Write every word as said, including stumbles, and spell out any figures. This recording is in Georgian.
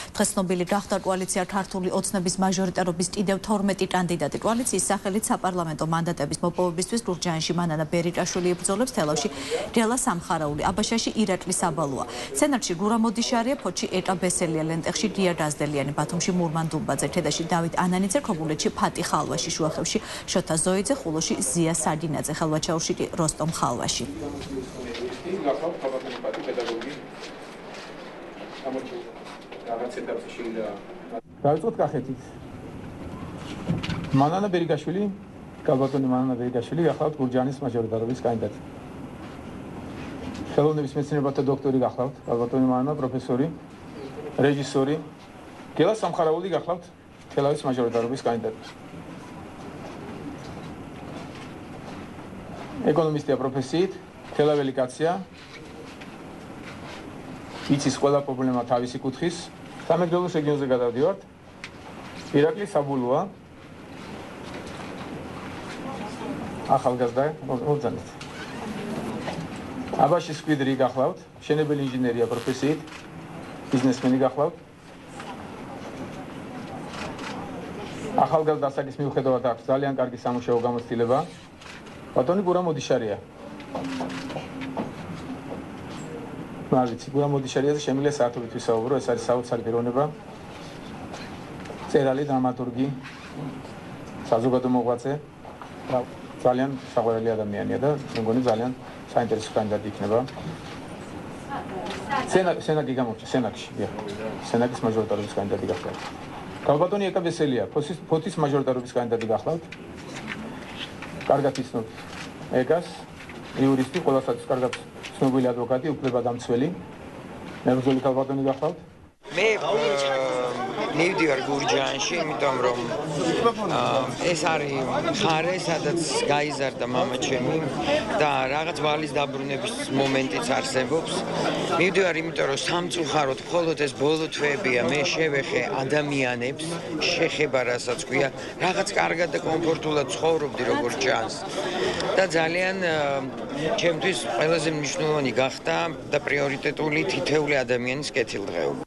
დღეს ცნობილი გახდა კოალიცია ქართული ოცნების მაჟორიტარობის კიდევ თორმეტი კანდიდატი. კოალიციის სახელით საპარლამენტო მანდატების მოპოვებისთვის გურჯაანში მანანა ბერიკაშვილი იბრძოლებს, თელავში რიალა სამხარაული, აბაშაში ირაკლი საბალოა, სენატში გურამ ოდიშარია, ფოთში ეკა ბესელია, ლენტეხში გია გაზდელიანი, ბათუმში მურმან დუმბაძე, თედაში დავით ანანიძე, ქობულეთში ფატი ხალვაში, შუახევში შოთა ზოიძე, ხულოში ზია საგინაძე, ხალვაჩაურში კი როსტომ ხალვაში. დავიწყოთ კახეთით. მანანა ბერიკაშვილი, კალბატონი მანანა ბერიკაშვილი გახლავთ გურჯაანის მაჟორიტარობის კანდიდატი. ხელოვნების მეცნიერებათა დოქტორი გახლავთ, კალბატონი მანანა პროფესორი, რეჟისორი. გელა სამხარაული გახლავთ თელავის მაჟორიტარობის კანდიდატი. ეკონომისტია პროფესიით, თელაველი კაცია. იცის ყველა პრობლემა თავისი კუთხის. სამეგრელოს რეგიონზე გადავდივართ. ირაკლი საბულოა. ახალგაზრდა, მოძანეთ. აბაშის კვიდრი გახლავთ, მშენებელი ინჟინერია პროფესიით, ბიზნესმენი გახლავთ. ახალგაზრდა ასაკის მიუხედავად აქვს ძალიან კარგი სამუშაო გამოცდილება. ბატონი გურამ ოდიშარია. მაგიცი გურამ ოდიშარიაზე შემიძლია საათობით ვისაუბრო, ეს არის საოცარი პიროვნება. წერალი, დრამატურგი, საზოგადო მოღვაწე. ძალიან საყვარელი ადამიანია და მე მგონი ძალიან საინტერესო კანდიდატი იქნება. სენაკი გამორჩა, სენაკში, დიახ. სენაკის მაჟორიტარობის კანდიდატი გახლავთ. კალბატონი ეკა ბესელია, ფოთის მაჟორიტარობის კანდიდატი გახლავთ. კარგად იცნობთ ეკას, იურისტი, ყველასაც კარგად ცნობილი ადვოკატი, უფლებადამცველი. მებრძოლი კალბატონი გახლავთ. მე მივდივარ გურჯაანში, იმიტომ რომ ეს არის ხარე, სადაც გაიზარდა მამაჩემი და რაღაც ვალის დაბრუნების მომენტიც არსებობს. მივდივარ, იმიტომ რომ სამწუხაროდ მხოლოდ ეს ბოლო თვეებია მე შევეხე ადამიანებს, შეხება რასაც ქვია, რაღაც კარგად და კომფორტულად ცხოვრობდი როგორც ჩანს. და ძალიან ჩემთვის ყველაზე მნიშვნელოვანი გახდა და პრიორიტეტული თითეული ადამიანის კეთილდღეობა.